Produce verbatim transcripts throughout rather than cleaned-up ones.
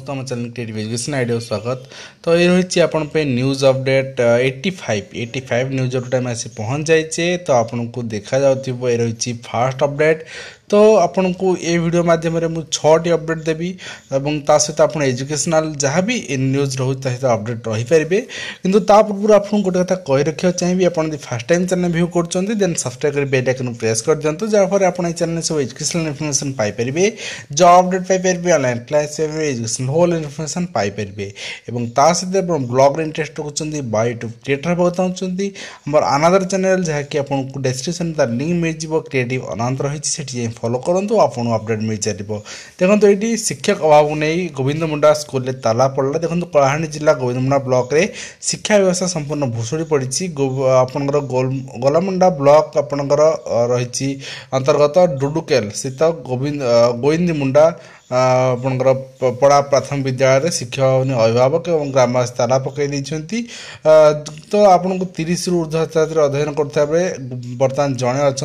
समस्त आम channel creative education idea स्वागत। तो ये रही आपण news update eighty five eighty five news update में आसी पहुँच जाइए। तो आपन को देखा जाउथिबो ये रही फास्ट अपडेट। तो आपन को ये वीडियो माध्यम मुझे छटी अपडेट देवी और ता सहित आप एजुकेशनल जहाँ भी न्यूज रोचे सहित अपडेट रहीपर। किंतु ता पूर्व आपको गोटे कथा कही रखा चाहिए, आप फास्ट टाइम चैनल व्यू कर देन सब्सक्राइब कर बेल आइकन प्रेस कर दिंतु, जहाँफल आप चैनल सब एजुकेशनल इनफॉरमेशन पाइपर, जॉब अपडेट पाइपर, online class educational whole information पाइपर। और ता सहित ब्लॉग इंटरेस्ट रखुच्च बा यूट्यूब क्रिएटर होगा चाहते आम अनादर चैनल जहाँकि आपको डेस्क्रिप्शन तार लिंक मिल जाए क्रिएटिव अनंत रही फॉलो करूँ आपको अपडेट मिल चलो। देखो ये शिक्षक अभाव नहीं गोविंद मुंडा स्कूल में ताला पड़ा। देखो कलाहांडी जिला गोविंद मुंडा ब्लॉक रे शिक्षा व्यवस्था संपूर्ण भुशुड़ी पड़ी। आपंकर गोलामुंडा ब्लॉक आपंकर रही अंतर्गत डुडुकेल स्थित गोविंद गोविंद मुंडा आपंकर पड़ा प्राथमिक विद्यालय शिक्षक अभिभावक और ग्रामवासी ताला पकई तो आपन को तीस रु ऊर्ध्व छात्र अध्ययन करता बर्तमान जड़े अच्छा।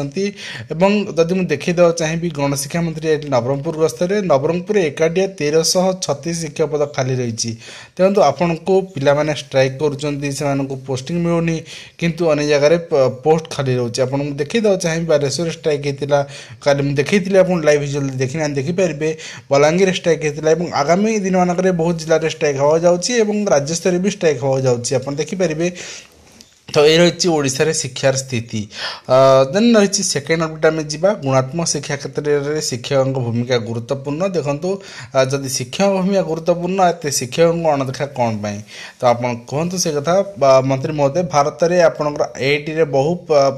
जदि मुझे देखी देवा चाहिए गणशिक्षा मंत्री नवरंगपुर गस्तर नवरंगपुर एकाडिया तेरश छत्तीस शिक्षक पद खाली रही। देखो आपन को पिला स्ट्राइक कर पोस्टिंग मिलूनी किंतु अनेक जगह पोस्ट खाली रोचे। आप देखी देवा चाहिए बालेश्वर स्ट्राइक होता कल देखी आप लाइव विजुअल देखी ना देखिपारे बलांगीर स्ट्राइक होता है। आगामी दिन मानक बहुत जिले में स्ट्राइक हो जाए राज्य स्तर भी स्ट्राइक हो जाए आप देखिपारे। तो ये रही ओडिशा शिक्षार स्थिति। देन रही सेकेंड अपडेट आम जा गुणात्मक शिक्षा क्षेत्र में शिक्षक भूमिका गुरुत्वपूर्ण। देखो जदि शिक्षक भूमिका गुरुत्वपूर्ण एत शिक्षक अणदेखा कौन पाई तो आप कहतु से कथा मंत्री महोदय भारत में आपंकर आईआईटी बहु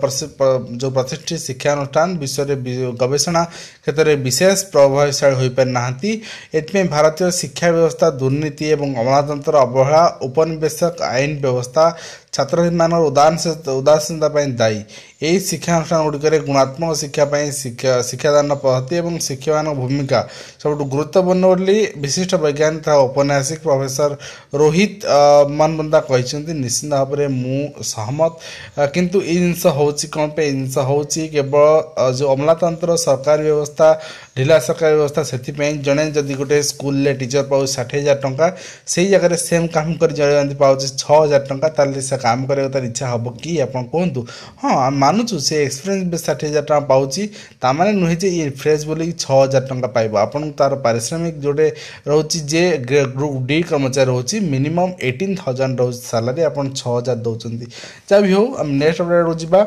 जो प्रतिष्ठित शिक्षानुष्ठान विश्व गवेषणा क्षेत्र में विशेष प्रभावशाली हो पारि ना। एथि भारतीय शिक्षा व्यवस्था दुर्नीति और अमलातंत्र अवहेला उपनिवेशक आईन व्यवस्था छात्र मान उदासीन उदासीनता दायी। यही शिक्षानुष्ठान गुड़िक गुणात्मक शिक्षापी शिक्षा शिक्षादान पद्धति और शिक्षक मान भूमिका सब गुरुत्वपूर्ण बोली विशिष्ट वैज्ञानिक तथा औपन्यासिक प्रोफेसर रोहित मनबंदा कहते निश्चित भाव में मु सहमत। किंतु ये जिनस हो कौन पे जिनस हो केवल जो अमलातंत्र सरकारी व्यवस्था ढिला सरकारी व्यवस्था से जड़े जदि गोटे स्कूल टीचर पाऊ षाठी हजार टंका से जगह सेम काम कर जड़े पाँच छः हजार टंका से काम कर इच्छा हम कि आप कहतु। हाँ मानुचु से एक्सपीरियंस षाठी हजार टाँग पाँच ताने नुहे ये फ्रेश बोली छः हजार टंका पाइब आपन तार पारिश्रमिक जोड़े रोचे जे ग्रुप डी कर्मचारी रोचे मिनिमम एटीन थाउजेंड रोज सालारी आप छः हजार दौरान जहाँ भी हो। नेक्स्ट अपडेट जा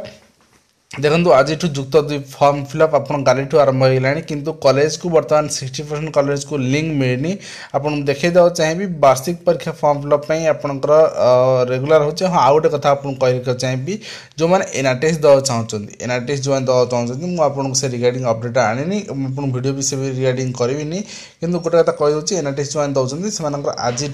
देखो आज जुक्त दुई फॉर्म फिलअप आप काली आरंभ होगा किंतु कॉलेज को बर्तमान सिक्सटी परसेंट कॉलेज को लिंक मिलनी। आप देखे देवा चाहिए वार्षिक परीक्षा फॉर्म फिलअप आपंकर रेगुलर होचे। हाँ आउ गोटे कथा आपको कह चाहिए जो मैंने एनआरटीएस दवा चाहते एनआरटीएस जो दवा चाहते मुझे से रिगार्डिंग अपडेट आनी वीडियो भी से रिगार्डिंग करी किंतु गोटे कथा कहीदे एनआरटीएस जो दौरान से आज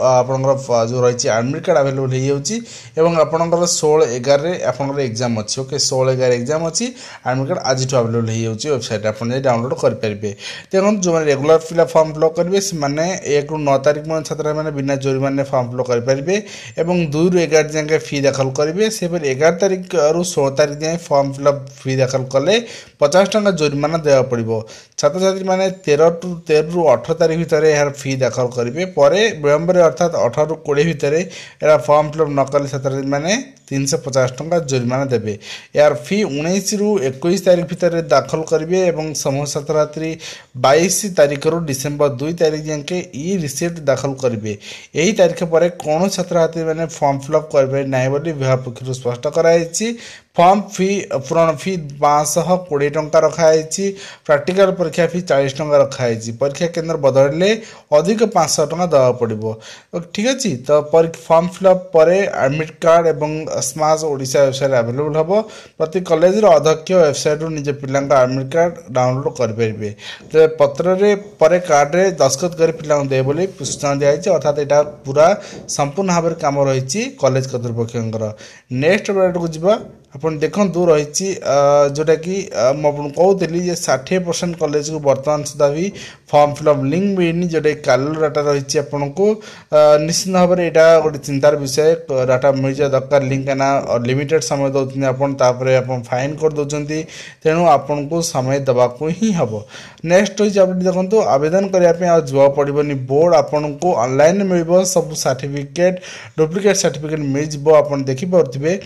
आपंकर जो रही एडमिट कार्ड आवेलेबल हो आपंकर षोल एगार आपंकर एग्जाम अच्छी ओके षोल एगार एग्जाम अच्छी एडमिट कार्ड आज आवेलेबल हो वेबसाइट आप डाउनलोड करेंगे। देखो जो मैंने रेगुलर फिलअप फॉर्म फिलअप करेंगे से एक रु नौ तारीख मैं छात्र मैंने बिना जोरिमाने फॉर्म फिलअप करेंगे और दुई रु एगार जाए फी दाखल करेंगे से एगार तारीख रु सोलह तारीख जाए फॉर्म फिलअप फी दाखल कले पचास टंका जोरिमाना देवा पड़ो। छात्र छात्री मैंने तेरह टू तेरह रु अठर तारीख भितर यार फी दाखल करेंगे विलंब अर्थात अठर रु कोड़े भितर यार फॉर्म फिलअप न कले छात्र छात्री मैंने तीन सौ पचास टंका जोरिमाना देवे। यार फी उन्नीस रु इक्कीस तारीख भितर दाखल करेंगे और समूह छात्र छात्री बाईस तारीख रु डिसेम्बर दुई तारीख जाके ई रिसीप्ट दाखल करेंगे। यही तारीख पर कौन छात्र छात्री मैंने फॉर्म फिलअप करेंगे ना बोली विभाग पक्ष स्पष्ट कराई। फॉर्म फी पूरण फी पाँच सौ कोड़े टंका रखाई। प्रैक्टिकल परीक्षा फी चालीस टंका रखाई। परीक्षा केन्द्र बदलने अधिक पाँच सौ टंका देवा पड़ो। ठीक अच्छे तो फॉर्म फिलअप पर एडमिट कार्ड और स्मार्ट ओडिशा वेबसाइट आवेलेबल हम प्रति कॉलेज अध्यक्ष वेबसाइट निज पिला एडमिट कार्ड डाउनलोड करेंगे। तो पत्र पर कार्ड रे दस्खत कर पिला दे बोली सूचना दी अर्थात यहाँ पूरा संपूर्ण भाव में कम रही कॉलेज कर्तृपक्ष। नेक्स्ट अपडेट को जी ଆପଣ ଦେଖନ୍ତୁ ରହିଛି जोटा कि मुझे कहती षाठी परसेंट कॉलेज को बर्तमान सुधा भी फॉर्म फिलअप लिंक मिलनी जोटा कालू डाटा रही आपन को निश्चित भाव में यहाँ गोटे चिंतार विषय डाटा मिल जाए दरकार लिंक ना लिमिटेड समय दौरान आपन फाइन कर दौरान तेणु आपन को समय देवाक ही हम नेक्स्ट हो देखो आवेदन करने जा पड़ोनी बोर्ड आपन को ऑनलाइन मिल सब सर्टिफिकेट डुप्लिकेट सर्टिफिकेट मिल जाए देखिपे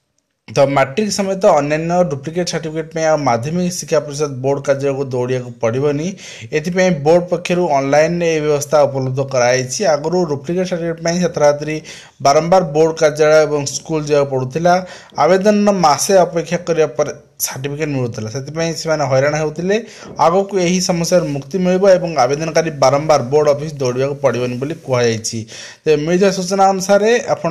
तो मैट्रिक समेत अन्य डुप्लिकेट सर्टिफिकेट में माध्यमिक शिक्षा परिषद बोर्ड कार्य को दौड़िया पड़ोनी एथि बोर्ड पक्षर ऑनलाइन ये व्यवस्था उपलब्ध कराई आगु डुप्लिकेट सर्टिफिकेट छात्र छात्री बारंबार बोर्ड कार्यालय और स्कूल जा पड़ूला आवेदन मसे अपेक्षा कर सर्टिफिकेट मिलूला से हैरान होते आग को यही समस्या मुक्ति मिल आवेदनकारी बारंबार बोर्ड ऑफिस दौड़ा पड़ोनी कहुई तो मिलता सूचना अनुसार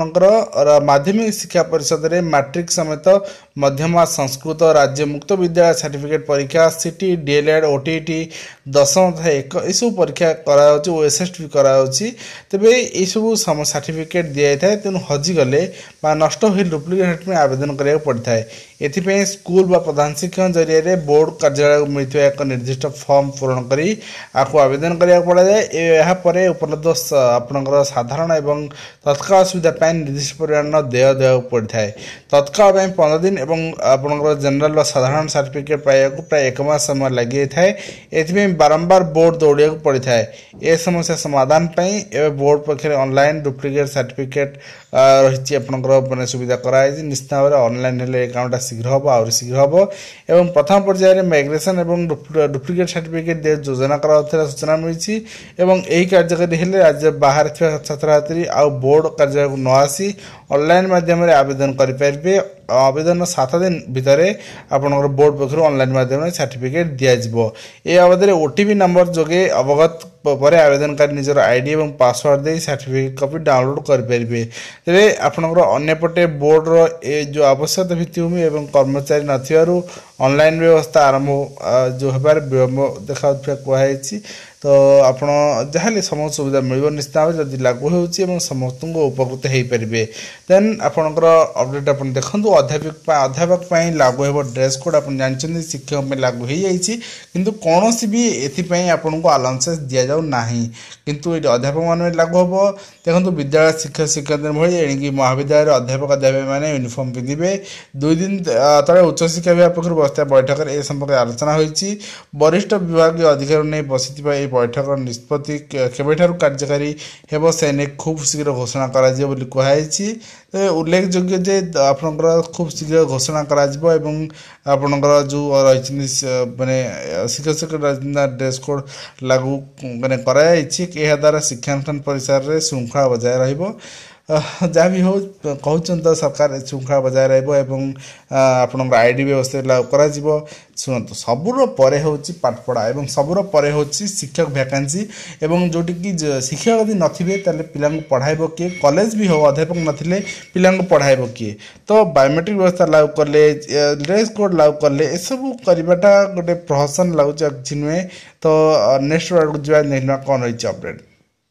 आपणकर माध्यमिक शिक्षा परिषद में मैट्रिक समेत मध्यमा संस्कृत राज्य मुक्त विद्यालय सर्टिफिकेट परीक्षा सीटी डीएलएड ओटीटी दशम तथा एक यू परीक्षा कराएसएसटी कराऊँगी तेरे यू सब सर्टिफिकेट दी जाए तेणु हजिगले नष्ट हो डुप्लिकेट में आवेदन करा पड़ता है एथिपाई स्कूल प्रधान शिक्षक जरिए बोर्ड कार्यालय मिलता एक निर्दिष्ट फॉर्म पूरण करी आपको आवेदन करा पड़ा जाए यापर उपलब्ध आपंकर साधारण एवं तत्काल सुविधा निर्दिष्ट परिमाण देय देवा पड़ता है तत्काल पंद्रह दिन एवं आपंकर जनरल साधारण सर्टिफिकेट पाइबा प्राय एक मास समय लगी थाए एथि बारंबार बोर्ड दौड़ा पड़ता है ए समस्या समाधान पर बोर्ड पक्षर ऑनलाइन डुप्लिकेट सर्टिफिकेट रही आपंकर सुविधा कराई निश्चित भाव में ऑनलाइन हेल्ले कामटा शीघ्र हम आहुरी शीघ्र हम एवं प्रथम पर्यायर माइग्रेशन एवं डुप्लिकेट सर्टिफिकेट दे योजना करा सूचना मिली यही कार्यकारी हेल्ले राज्य बाहर छात्र छात्री आउ बोर्ड कार्यालय को न आसी ऑनलाइन माध्यम आवेदन करेंगे आवेदन सात दिन भितर आपंकर बोर्ड पक्षर ऑनलाइन माध्यम सर्टिफिकेट दिज्व ये अवधि ओटीपी नंबर जोगे अवगत पर आवेदनकारी निजर आईडी और पासवर्ड दे सर्टिफिकेट कॉपी डाउनलोड करेंगे तेरे आपंकर अन्यपटे बोर्डर ए जो आवश्यकता भित्तिभूमि एवं कर्मचारी नथिबारु ऑनलाइन व्यवस्था आरंभ जो हबार विलंब देखा कहुई तो आप जहाँ समस्त सुविधा मिल निश्चित भाव जदि लागू हो समस्त को उपकृत हो पारे देन आपंकर अपडेट आप देखो अध्यापक अध्यापक लागू हो ड्रेस कोड आप जानते शिक्षक लागू हो जाइए किंतु कौन भी एपाई आपन को अलाउंसेस दि जाऊ ना किंतु ये अध्यापक मान लागू हम देखो विद्यालय शिक्षक शिक्षक भाई एणिकी महाविद्यालय अध्यापक अध्यापक मैंने यूनिफॉर्म पिंधे दुई दिन तले उच्च शिक्षा विभाग पक्ष बसता बैठक में संपर्क आलोचना होती वरिष्ठ विभाग अधिकारी नहीं बसी बैठक निष्पत्ति केबेठारु कार्यकारी हेब से ने खूब शीघ्र घोषणा करा जिवो बोली कहुई उल्लेखयोग्य जे आपनकर खूब शीघ्र घोषणा करा जिवो एवं आपनकर जो रही माने शिक्षक ड्रेस कोड लागू माने कराई यह द्वारा शिक्षानुष्ठान परिसर में श्रृंखला बजाय रहिबो जहाँ भी हो कहते तो सरकार श्रृंखला बजाय रहा आईडी व्यवस्था लागू कर शुणु सबुर पर होची पाठपढ़ा एवं सबुर पर होची शिक्षक वैकेंसी एवं जोटी कि शिक्षक यदि नथिबे ताले पिला पढ़ाइब किए कॉलेज भी हो अध्यापक नथिले पिला पढ़ाइब किए तो बायोमेट्रिक व्यवस्था लागू कले ड्रेस कोड लागू कले ए सब करवाटा गोटे प्रहसन लगुच कि नुहे तो नेक्स्ट आड़ जा नहीं कौन रही अपडेट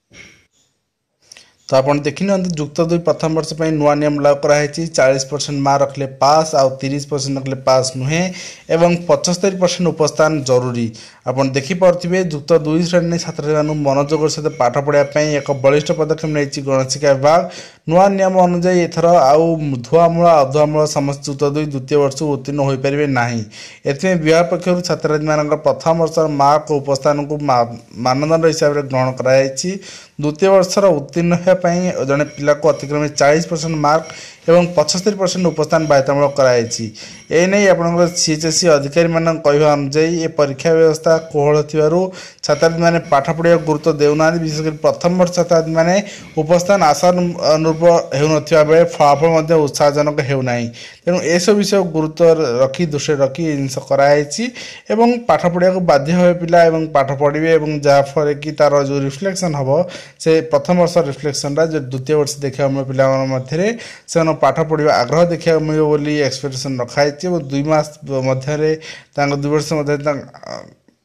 तो आप देखी जुक्त दुई प्रथम वर्ष पर नुआ नियम लागू कराई चालीस परसेंट मार्क रखले पास आउ तीस परसेंट रखले पास नुहे एवं पचस्तरी परसेंट उपस्थान जरूरी आप देखिपे जुक्त दुई श्रेणी छात्र छात्री मनोजोगर सहित पाठ पढ़ाई एक बलिष्ठ पदक्षेप नहीं गणशिक्षा विभाग नुआ नियम अनुजाई एथर आउ धुआमूल अधुआमूल समस्त जुक्त दुई द्वितीय वर्ष उत्तीर्ण हो पारे ना एथि विभाग पक्ष छात्र छात्री मान प्रथम वर्ष मार्क उपस्थान को मानदंड हिसाब से ग्रहण कराई द्वितीय वर्षर उत्तीर्ण होगापी जड़े पिला को अतिक्रमे चालीस परसेंट मार्क एवं पचस्तरी परसेंट उपस्थान बाध्यतामूलक कराई एने आप सीएचएससी अधिकारी मान कहवा अनुजाई ये परीक्षा व्यवस्था कोहल थी छात्री मैंने पाठ पढ़ा गुरुत्व देना विशेषकर प्रथम वर्ष छात्री मैंने उपस्थान आशा अनुरूप हो बेले फलाफल उत्साहजनक होना तेणु एसब विषय गुरुत्व रखी दृष्टि रखी जिन कराई पाठ पढ़ा बाध्य हे पिला पाठ पढ़े जहाँफल कि तार जो रिफ्लेक्शन हम से प्रथम वर्ष रिफ्लेक्शन जो द्वितीय वर्ष देखा मिले पिला मध्य से पाठ पढ़ा आग्रह देखा मिले बोली एक्सपेक्टेशन रखाई दुई मास मध्य दुई वर्ष मध्य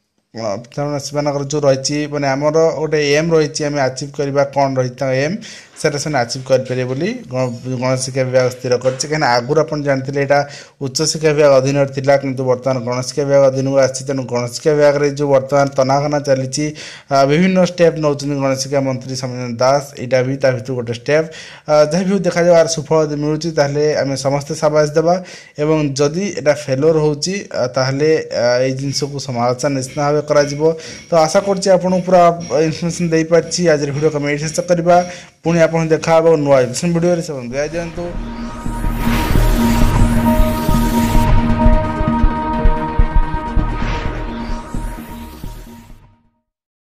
जो रही मैंने आमर गोटे एम रही आचिव करवा कौन रही एम सेटा से अचिव करेंगे बोली गण शिक्षा विभाग स्थिर कर कहीं आगुरी आप जानते यहाँ उच्च शिक्षा विभाग अधीन था कि बर्तमान गण शिक्षा विभाग अधीन को आसी तेणु गण शिक्षा विभाग में जो बर्तमान तनाघना चली विभिन्न स्टेप नौ गण शिक्षा मंत्री सौम्यरंजन दास यहाँ भी भर गोटे स्टेप जहाँ भी देखा आर सुफल मिलूँ आम समस्ते साबास देवा एवं जदि यहाँ फेलोर होची जिनस को समालोचना निश्चित भाव कर तो आशा करछि आपन पूरा इनफॉरमेशन दे पारछि आज वीडियो को मैं शेष करबा पुणी आपन देखा नुआ वीडियो से जय जयंतु।